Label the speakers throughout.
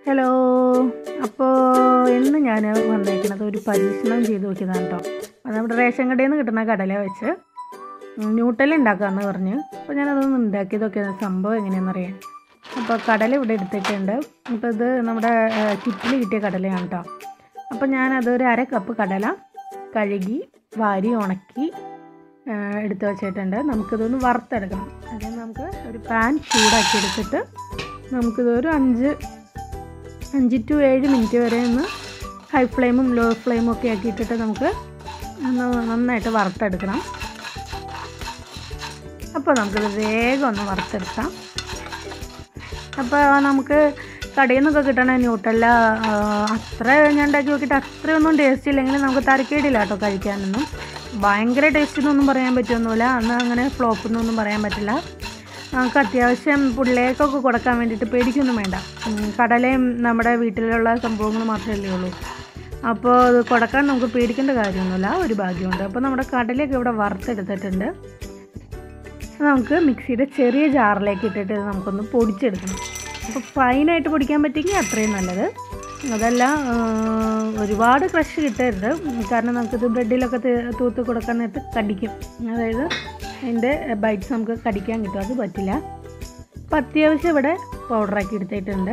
Speaker 1: Hello. അപ്പോൾ ഇന്ന് ഞാൻ വന്നേക്കുന്നത് ഒരു പരീക്ഷണം ചെയ്ത് നോക്കിയതാണ് കേട്ടോ. അത് നമ്മുടെ റേഷൻ കടയിൽ നിന്ന് കിട്ടുന്ന കടല വെച്ച് ന്യൂട്ടല്ല ഉണ്ടാക്കാമെന്ന് പറഞ്ഞ്. അപ്പോൾ ഞാനതൊന്ന് ഉണ്ടാക്കി നോക്കിയത് സംഭവം എങ്ങനെയാണെന്നറിയാൻ. അപ്പോൾ കടല ഇവിടെ എടുത്തിട്ടുണ്ട്. അപ്പോൾ ഇത് നമ്മുടെ കിറ്റിൽ കിട്ടിയ കടലയാണ് കേട്ടോ. അപ്പോൾ ഞാനതൊരു 1/2 കപ്പ് കടല കഴുകി വാരി ഉണക്കി എടുത്ത് വെച്ചിട്ടുണ്ട്. നമുക്കിതൊന്ന് വറുത്തെടുക്കണം. അതിന് നമുക്ക് ഒരു പാൻ ചൂടാക്കി എടുത്തിട്ട് നമുക്കിതൊരു 5 to 7 മിനിറ്റ് വരെ ഒന്ന് ഹൈ ഫ്ലെയിമും ലോ ഫ്ലെയിമും ഒക്കെ ആക്കിയിട്ടിട്ട് നമുക്ക് നന്നായിട്ട് വറുത്തെടുക്കണം. അപ്പോൾ നമുക്കിത് വേഗം ഒന്ന് വറുത്തെടുക്കാം. അപ്പോൾ നമുക്ക് കടയിൽ നിന്നൊക്കെ കിട്ടണ ന്യൂട്ടല്ല അത്ര ഞാൻ ഉണ്ടാക്കി നോക്കിയിട്ട് അത്രയൊന്നും ടേസ്റ്റ് ഇല്ലെങ്കിൽ നമുക്ക് തരക്കേടില്ല കേട്ടോ കഴിക്കാനൊന്നും. ഭയങ്കര ടേസ്റ്റ് എന്നൊന്നും പറയാൻ പറ്റുമൊന്നുമില്ല. അന്ന് അങ്ങനെ ഫ്ലോപ്പ് എന്നൊന്നും പറയാൻ പറ്റില്ല. നമുക്ക് അത്യാവശ്യം പിള്ളേർക്കൊക്കെ കൊടുക്കാൻ വേണ്ടിയിട്ട് പേടിക്കൊന്നും വേണ്ട. കടലയും നമ്മുടെ വീട്ടിലുള്ള സംഭവങ്ങൾ മാത്രമല്ലേ ഉള്ളൂ. അപ്പോൾ അത് കൊടുക്കാൻ നമുക്ക് പേടിക്കേണ്ട കാര്യമൊന്നുമില്ല. ഒരു ഭാഗ്യമുണ്ട്. അപ്പോൾ നമ്മുടെ കടലയൊക്കെ ഇവിടെ വറുത്തെടുത്തിട്ടുണ്ട്. നമുക്ക് മിക്സിയുടെ ചെറിയ ജാറിലേക്ക് ഇട്ടിട്ട് നമുക്കൊന്ന് പൊടിച്ചെടുക്കണം. അപ്പോൾ ഫൈനായിട്ട് പൊടിക്കാൻ പറ്റുമെങ്കിൽ അത്രയും നല്ലത്. അതല്ല ഒരുപാട് ക്രഷ് കിട്ടരുത്. കാരണം നമുക്കിത് ബ്രെഡിലൊക്കെ തൂത്ത് കൊടുക്കാൻ നേരത്ത് കടിക്കും. അതായത് അതിൻ്റെ ബൈറ്റ്സ് നമുക്ക് കടിക്കാൻ കിട്ടും. അത് പറ്റില്ല. അപ്പോൾ അത്യാവശ്യം ഇവിടെ പൗഡറാക്കി എടുത്തിട്ടുണ്ട്.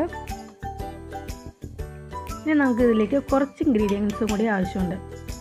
Speaker 1: ഇനി നമുക്കിതിലേക്ക് കുറച്ച് ഇൻഗ്രീഡിയൻസും കൂടി ആവശ്യമുണ്ട്.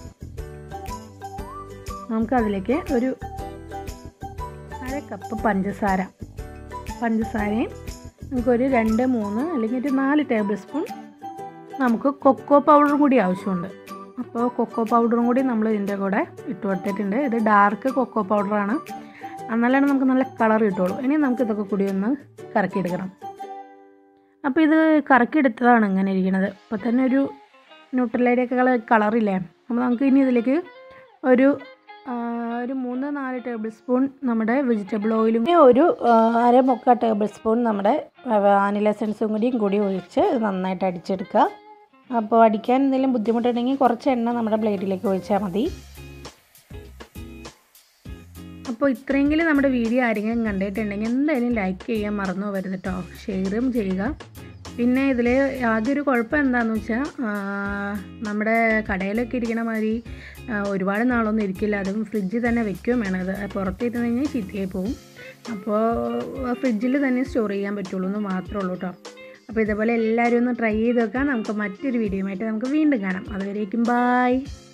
Speaker 1: നമുക്കതിലേക്ക് ഒരു 1/2 കപ്പ് പഞ്ചസാരയും നമുക്കൊരു 2, 3 അല്ലെങ്കിൽ ഒരു 4 ടേബിൾ സ്പൂൺ നമുക്ക് കൊക്കോ പൗഡറും കൂടി ആവശ്യമുണ്ട്. അപ്പോൾ കൊക്കോ പൗഡറും കൂടി നമ്മൾ ഇതിൻ്റെ കൂടെ ഇട്ട് കൊടുത്തിട്ടുണ്ട്. ഇത് ഡാർക്ക് കൊക്കോ പൗഡറാണ്. എന്നാലാണ് നമുക്ക് നല്ല കളർ കിട്ടുള്ളൂ. ഇനി നമുക്കിതൊക്കെ കൂടി ഒന്ന് കറക്കിയെടുക്കണം. അപ്പോൾ ഇത് കറക്കിയെടുത്തതാണ് ഇങ്ങനെ ഇരിക്കുന്നത്. അപ്പോൾ തന്നെ ഒരു ന്യൂട്രലയുടെയൊക്കെ കളറില്ലേ. അപ്പോൾ നമുക്ക് ഇനി ഇതിലേക്ക് ഒരു 3-4 ടേബിൾ സ്പൂൺ നമ്മുടെ വെജിറ്റബിൾ ഓയിലും ഒരു 1/4 ടേബിൾ സ്പൂൺ നമ്മുടെ വാനില എസൻസും കൂടി ഒഴിച്ച് നന്നായിട്ട് അടിച്ചെടുക്കുക. അപ്പോൾ അടിക്കാൻ എന്തെങ്കിലും ബുദ്ധിമുട്ടുണ്ടെങ്കിൽ കുറച്ച് എണ്ണ നമ്മുടെ ബ്ലേഡിലേക്ക് ഒഴിച്ചാൽ മതി. അപ്പോൾ ഇത്രയെങ്കിലും നമ്മുടെ വീഡിയോ ആരെങ്കിലും കണ്ടിട്ടുണ്ടെങ്കിൽ എന്തായാലും ലൈക്ക് ചെയ്യാൻ മറന്നു പോകരുത് കേട്ടോ. ഷെയറും ചെയ്യുക. പിന്നെ ഇതിൽ ആദ്യം ഒരു കുഴപ്പം എന്താണെന്ന് വെച്ചാൽ നമ്മുടെ കടയിലൊക്കെ ഇരിക്കണ മാതിരി ഒരുപാട് നാളൊന്നും ഇരിക്കില്ല. അതും ഫ്രിഡ്ജിൽ തന്നെ വെക്കുകയും വേണം. അത് പുറത്തിരുന്ന് കഴിഞ്ഞാൽ ചീത്തയായി പോവും. അപ്പോൾ ഫ്രിഡ്ജിൽ തന്നെ സ്റ്റോർ ചെയ്യാൻ പറ്റുള്ളൂ എന്ന് മാത്രമേ ഉള്ളൂ കേട്ടോ. അപ്പോൾ ഇതേപോലെ എല്ലാവരും ഒന്ന് ട്രൈ ചെയ്ത് നോക്കാം. നമുക്ക് മറ്റൊരു വീഡിയോയുമായിട്ട് നമുക്ക് വീണ്ടും കാണാം. അതുവരേക്കും ബായ്.